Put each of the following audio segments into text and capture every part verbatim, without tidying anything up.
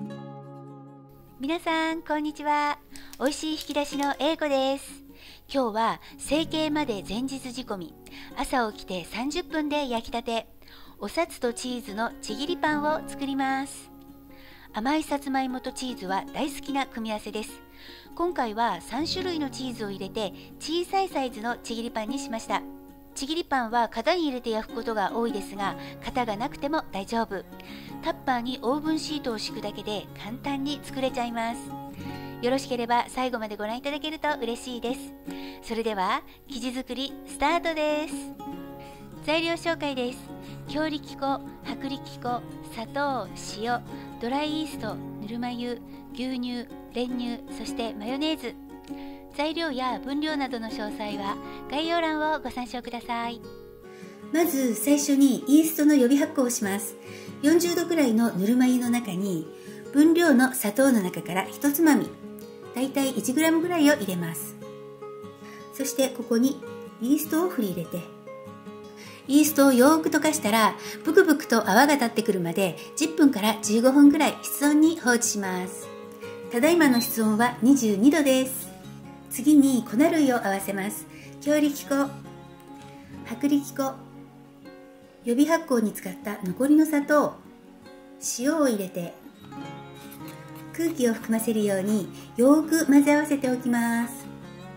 皆さんこんにちは。美味しい引き出しの英子です。今日は成形まで前日仕込み、朝起きてさんじゅっぷんで焼きたて、おさつとチーズのちぎりパンを作ります。甘いさつまいもとチーズは大好きな組み合わせです。今回はさんしゅるいのチーズを入れて小さいサイズのちぎりパンにしました。ちぎりパンは型に入れて焼くことが多いですが、型がなくても大丈夫。タッパーにオーブンシートを敷くだけで簡単に作れちゃいます。よろしければ最後までご覧いただけると嬉しいです。それでは生地作りスタートです。材料紹介です。強力粉、薄力粉、砂糖、塩、ドライイースト、ぬるま湯、牛乳、練乳、そしてマヨネーズ。材料や分量などの詳細は概要欄をご参照ください。まず最初にイーストの予備発酵をします。よんじゅうどくらいのぬるま湯の中に分量の砂糖の中からひとつまみ、だいたいいちグラムぐらいを入れます。そしてここにイーストを振り入れて、イーストをよーく溶かしたらブクブクと泡が立ってくるまでじゅっぷんからじゅうごふんぐらい室温に放置します。ただいまの室温はにじゅうにどです。次に粉類を合わせます。強力粉、薄力粉、予備発酵に使った残りの砂糖、塩を入れて空気を含ませるようによーく混ぜ合わせておきます。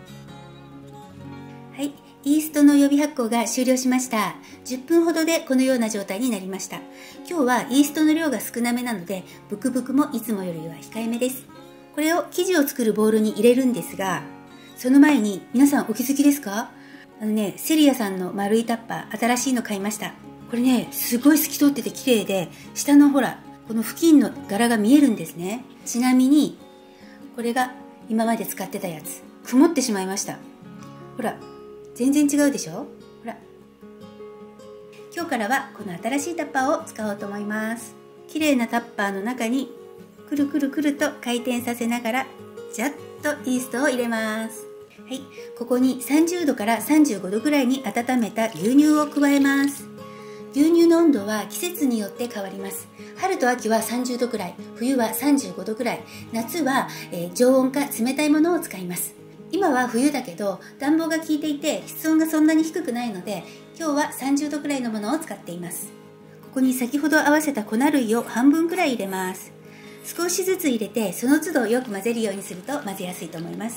はい、イーストの予備発酵が終了しました。じゅっぷんほどでこのような状態になりました。今日はイーストの量が少なめなのでブクブクもいつもよりは控えめです。これを生地を作るボウルに入れるんですが、その前に皆さんお気づきですか？あのね、セリアさんの丸いタッパー、新しいの買いました。これね、すごい透き通ってて綺麗で、下のほら、この付近の柄が見えるんですね。ちなみに、これが今まで使ってたやつ。曇ってしまいました。ほら、全然違うでしょ？ほら。今日からはこの新しいタッパーを使おうと思います。綺麗なタッパーの中に、くるくるくると回転させながら、ジャッとイーストを入れます。はい、ここにさんじゅうどからさんじゅうごどぐらいに温めた牛乳を加えます。牛乳の温度は季節によって変わります。春と秋はさんじゅうどくらい、冬はさんじゅうごどくらい、夏は、えー、常温か冷たいものを使います。今は冬だけど暖房が効いていて室温がそんなに低くないので、今日はさんじゅうどくらいのものを使っています。ここに先ほど合わせた粉類を半分くらい入れます。少しずつ入れてその都度よく混ぜるようにすると混ぜやすいと思います。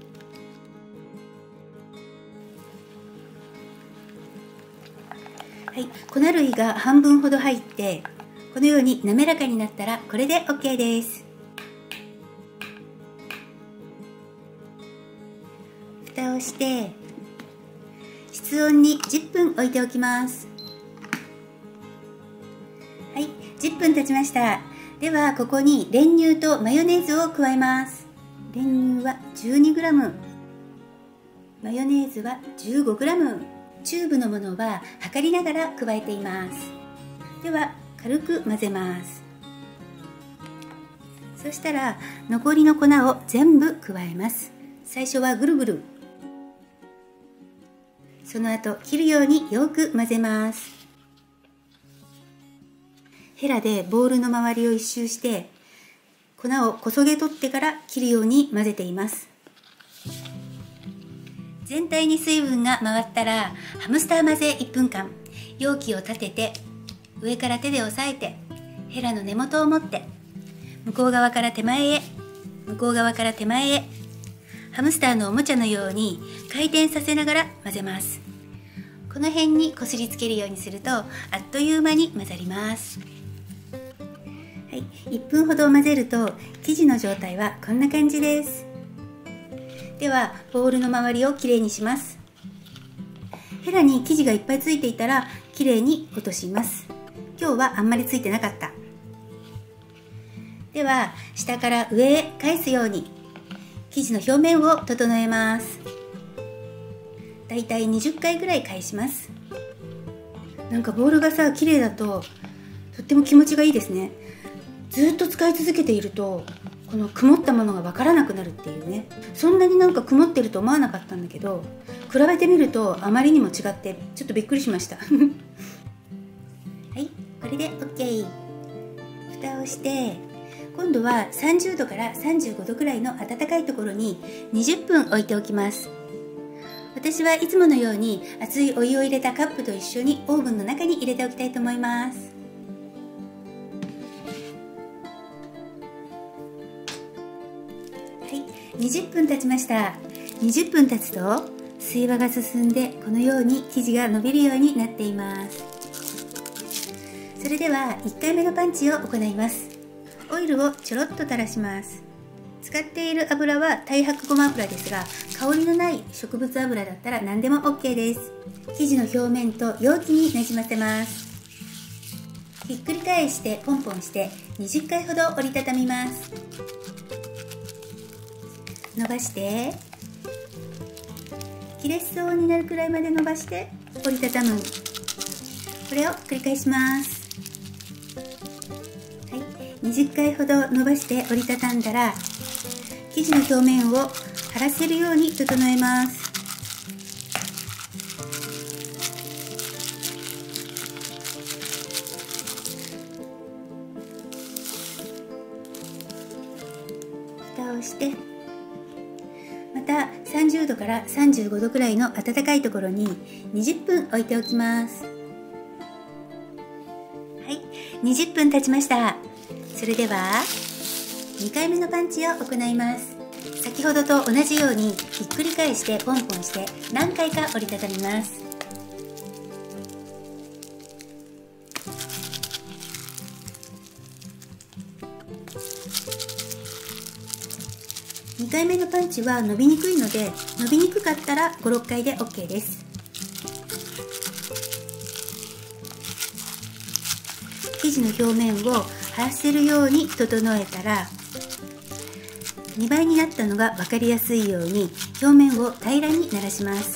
はい、粉類が半分ほど入ってこのように滑らかになったらこれで OK です。蓋をして室温にじゅっぷん置いておきます。はい、じゅっぷん経ちました。ではここに練乳とマヨネーズを加えます。練乳は じゅうにグラム、マヨネーズは じゅうごグラム、チューブのものは測りながら加えています。では軽く混ぜます。そしたら残りの粉を全部加えます。最初はぐるぐる、その後切るようによく混ぜます。ヘラでボウルの周りを一周して粉をこそげ取ってから切るように混ぜています。全体に水分が回ったらハムスター混ぜいっぷんかん、容器を立てて上から手で押さえてヘラの根元を持って向こう側から手前へ、向こう側から手前へ、ハムスターのおもちゃのように回転させながら混ぜます。この辺にこすりつけるようにするとあっという間に混ざります。はい、いっぷんほど混ぜると生地の状態はこんな感じです。ではボウルの周りをきれいにします。ヘラに生地がいっぱいついていたらきれいに落とします。今日はあんまりついてなかった。では下から上へ返すように生地の表面を整えます。だいたいにじゅっかいぐらい返します。なんかボウルがさきれいだととっても気持ちがいいですね。ずっと使い続けているとこの曇ったものが分からなくなるっていうね。そんなになんか曇ってると思わなかったんだけど、比べてみるとあまりにも違ってちょっとびっくりしましたはい、これで OK。 蓋をして今度はさんじゅうどからさんじゅうごどくらいの暖かいところににじゅっぷん置いておきます。私はいつものように熱いお湯を入れたカップと一緒にオーブンの中に入れておきたいと思います。はい、にじゅっぷん経ちました。にじゅっぷん経つと水和が進んでこのように生地が伸びるようになっています。それではいっかいめのパンチを行います。オイルをちょろっと垂らします。使っている油は太白ごま油ですが、香りのない植物油だったら何でも OK です。生地の表面と容器になじませます。ひっくり返してポンポンしてにじゅっかいほど折りたたみます。伸ばして切れそうになるくらいまで伸ばして折りたたむ。これを繰り返します。はい、にじゅっかいほど伸ばして折りたたんだら生地の表面を張らせるように整えます。蓋をしてまたさんじゅうどからさんじゅうごどくらいの暖かいところににじゅっぷん置いておきます。はい、にじゅっぷん経ちました。それではにかいめのパンチを行います。先ほどと同じようにひっくり返してポンポンして何回か折りたたみます。にかいめのパンチは伸びにくいので、伸びにくかったらご、ろっかいで OK です。生地の表面を張らせるように整えたら、にばいになったのが分かりやすいように表面を平らにならします。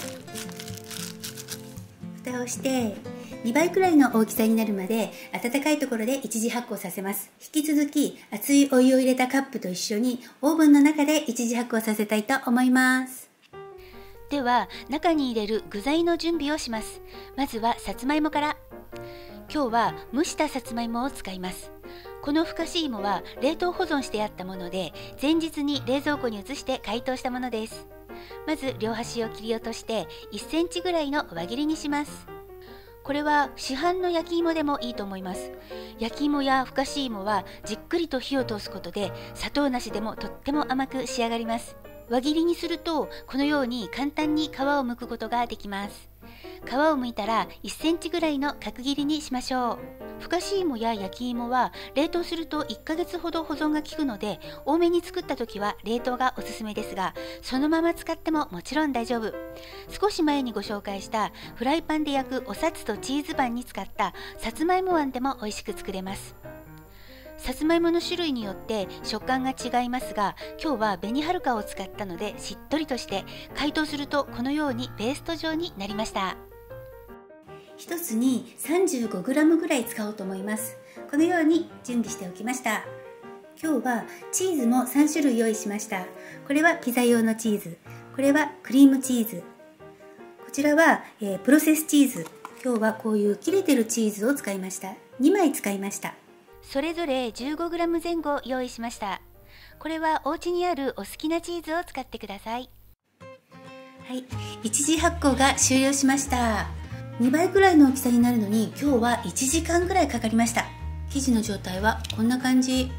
蓋をしてにばいくらいの大きさになるまで温かいところで一次発酵させます。引き続き熱いお湯を入れたカップと一緒にオーブンの中で一次発酵させたいと思います。では中に入れる具材の準備をします。まずはさつまいもから。今日は蒸したさつまいもを使います。このふかし芋は冷凍保存してあったもので、前日に冷蔵庫に移して解凍したものです。まず両端を切り落としていっセンチぐらいの輪切りにします。これは市販の焼き芋でもいいと思います。焼き芋やふかし芋はじっくりと火を通すことで砂糖なしでもとっても甘く仕上がります。輪切りにするとこのように簡単に皮を剥くことができます。皮を剥いたらいっセンチぐらいの角切りにしましょう。ふかし芋や焼き芋は冷凍するといっかげつほど保存が効くので、多めに作った時は冷凍がおすすめですが、そのまま使ってももちろん大丈夫。少し前にご紹介したフライパンで焼くおさつとチーズパンに使ったさつまいもあんでも美味しく作れます。さつまいもの種類によって食感が違いますが、今日は紅はるかを使ったのでしっとりとして、解凍するとこのようにペースト状になりました。一つに さんじゅうごグラム ぐらい使おうと思います。このように準備しておきました。今日はチーズもさんしゅるい用意しました。これはピザ用のチーズ、これはクリームチーズ、こちらは、えー、プロセスチーズ。今日はこういう切れてるチーズを使いました。にまい使いました。それぞれ じゅうごグラム 前後用意しました。これはお家にあるお好きなチーズを使ってください。はい、一次発酵が終了しました。にばいくらいの大きさになるのに今日はいちじかんぐらいかかりました。生地の状態はこんな感じ。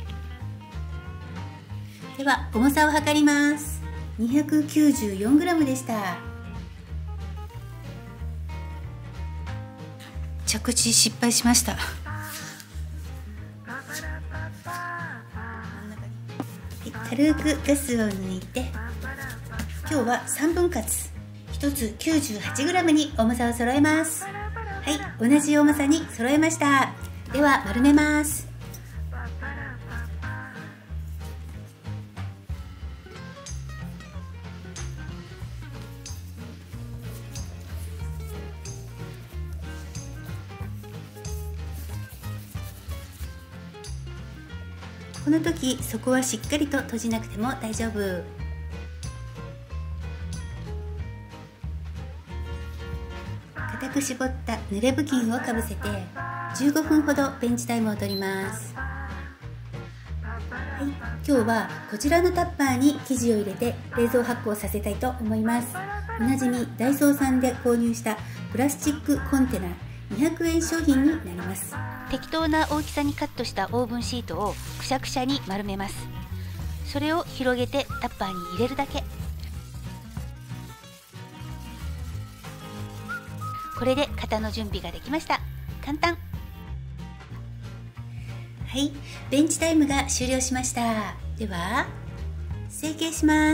では重さを測ります。 にひゃくきゅうじゅうよんグラム でした。着地失敗しました。軽くガスを抜いて、今日はさんぶん割、ひとつ きゅうじゅうはちグラム に重さを揃えます。はい、同じ重さに揃えました。では丸めます。この時底はしっかりと閉じなくても大丈夫。固く絞った濡れ布巾をかぶせてじゅうごふんほどベンチタイムを取ります。 はい、今日はこちらのタッパーに生地を入れて冷蔵発酵させたいと思います。おなじみダイソーさんで購入したプラスチックコンテナにひゃくえん商品になります。適当な大きさにカットしたオーブンシートをくしゃくしゃに丸めます。それを広げてタッパーに入れるだけ。これで型の準備ができました。簡単。はい、ベンチタイムが終了しました。では成形します。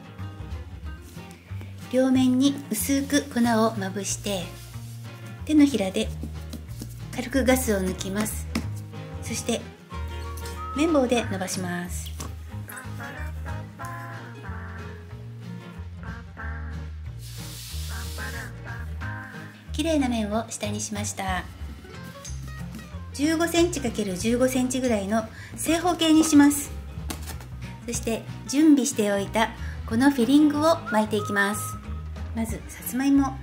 両面に薄く粉をまぶして手のひらで軽くガスを抜きます。そして綿棒で伸ばします。きれいな面を下にしました。じゅうごセンチかけるじゅうごセンチぐらいの正方形にします。そして準備しておいたこのフィリングを巻いていきます。まずさつまいも、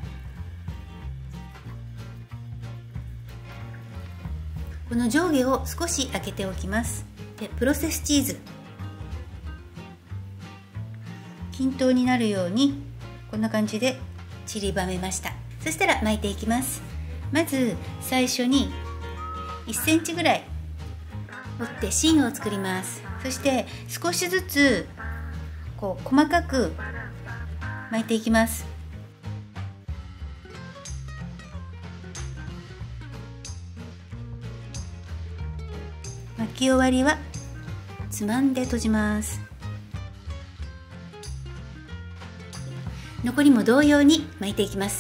この上下を少し開けておきます。でプロセスチーズ、均等になるようにこんな感じで散りばめました。そしたら巻いていきます。まず最初にいっセンチぐらい折って芯を作ります。そして少しずつこう細かく巻いていきます。巻き終わりはつまんで閉じます。残りも同様に巻いていきます。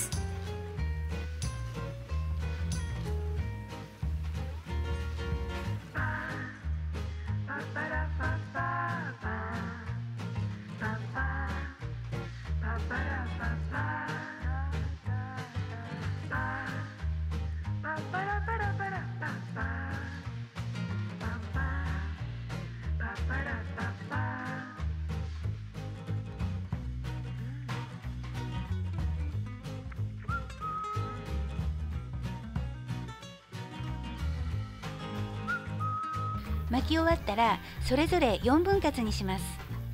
巻き終わったらそれぞれよんぶん割にします。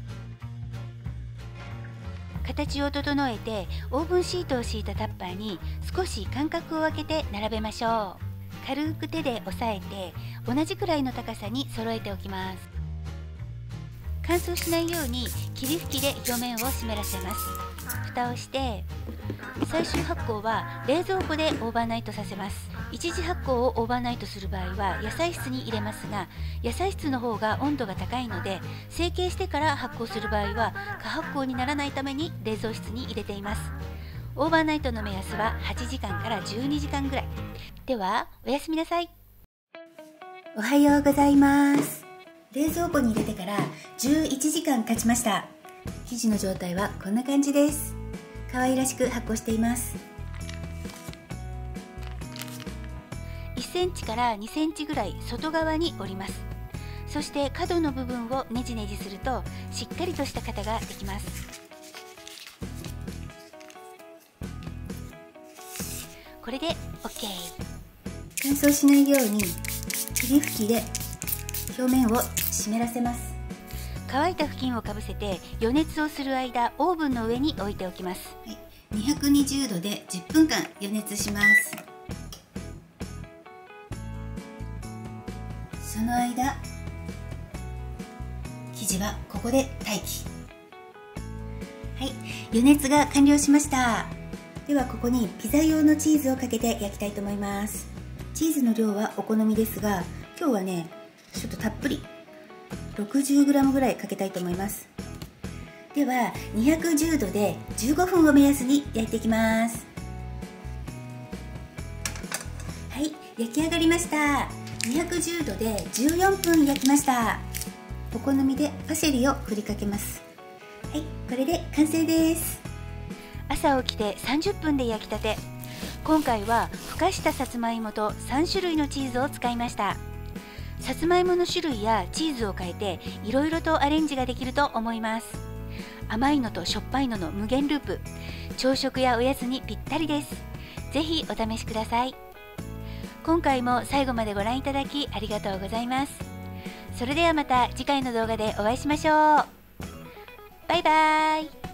形を整えてオーブンシートを敷いたタッパーに少し間隔を空けて並べましょう。軽く手で押さえて同じくらいの高さに揃えておきます。乾燥しないように霧吹きで表面を湿らせます。蓋をして最終発酵は冷蔵庫でオーバーナイトさせます。一次発酵をオーバーナイトする場合は野菜室に入れますが、野菜室の方が温度が高いので成形してから発酵する場合は過発酵にならないために冷蔵室に入れています。オーバーナイトの目安ははちじかんからじゅうにじかんぐらい。ではおやすみなさい。おはようございます。冷蔵庫に入れてからじゅういちじかん経ちました。生地の状態はこんな感じです。可愛らしく発酵しています。いっセンチからにセンチぐらい外側に折ります。そして角の部分をねじねじするとしっかりとした型ができます。これで オーケー。 乾燥しないように霧吹きで表面を湿らせます。乾いた布巾をかぶせて予熱をする間オーブンの上に置いておきます。はい、にひゃくにじゅうどでじゅっぷんかん予熱します。その間生地はここで待機。はい、予熱が完了しました。ではここにピザ用のチーズをかけて焼きたいと思います。チーズの量はお好みですが、今日はねちょっとたっぷり ろくじゅうグラム ぐらいかけたいと思います。ではにひゃくじゅうどでじゅうごふんを目安に焼いていきます。はい、焼き上がりました。にひゃくじゅうどでじゅうよんぷん焼きました。お好みでパセリを振りかけます。はい、これで完成です。朝起きてさんじゅっぷんで焼きたて。今回はふかしたさつまいもとさんしゅるいのチーズを使いました。さつまいもの種類やチーズを変えていろいろとアレンジができると思います。甘いのとしょっぱいのの無限ループ、朝食やおやつにぴったりです。ぜひお試しください。今回も最後までご覧いただきありがとうございます。 それではまた次回の動画でお会いしましょう。バイバーイ。